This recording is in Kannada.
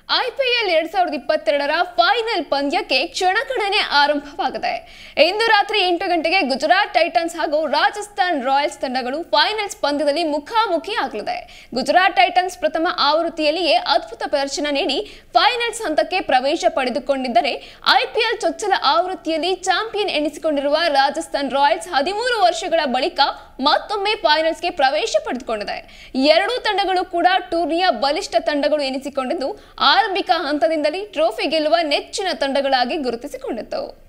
IPL 2022ರ ಫೈನಲ್ ಪಂದ್ಯಕ್ಕೆ ಕ್ಷಣಗಣನೆ ಆರಂಭವಾಗಿದೆ. ಇಂದು ರಾತ್ರಿ 8 ಗಂಟೆಗೆ ಗುಜರಾತ್ ಟೈಟನ್ಸ್ ಹಾಗೂ ರಾಜಸ್ಥಾನ್ ರಾಯಲ್ಸ್ ತಂಡಗಳು ಫೈನಲ್ಸ್ ಪಂದ್ಯದಲ್ಲಿ ಮುಖಾಮುಖಿಯಾಗಲಿದೆ. ಗುಜರಾತ್ ಟೈಟನ್ಸ್ ಪ್ರಥಮ ಆವೃತ್ತಿಯಲ್ಲಿಯೇ ಅದ್ಭುತ ಪ್ರದರ್ಶನ ನೀಡಿ ಫೈನಲ್ಸ್ ಹಂತಕ್ಕೆ ಪ್ರವೇಶ ಪಡೆದುಕೊಂಡಿದ್ದರೆ IPL ಚೊಚ್ಚಲ ಆವೃತ್ತಿಯಲ್ಲಿ ಚಾಂಪಿಯನ್ ಎನಿಸಿಕೊಂಡಿರುವ ರಾಜಸ್ಥಾನ್ ರಾಯಲ್ಸ್ 13 ವರ್ಷಗಳ ಬಳಿಕ ಮತ್ತೊಮ್ಮೆ ಫೈನಲ್ಸ್ಗೆ ಪ್ರವೇಶ ಪಡೆದುಕೊಂಡಿದೆ. ಎರಡೂ ತಂಡಗಳು ಕೂಡ ಟೂರ್ನಿಯ ಬಲಿಷ್ಠ ತಂಡಗಳು ಎನಿಸಿಕೊಂಡಿದ್ದು ಆರಂಭಿಕ ಹಂತದಿಂದಲೇ ಟ್ರೋಫಿ ಗೆಲ್ಲುವ ನೆಚ್ಚಿನ ತಂಡಗಳಾಗಿ ಗುರುತಿಸಿಕೊಂಡಿತ್ತು.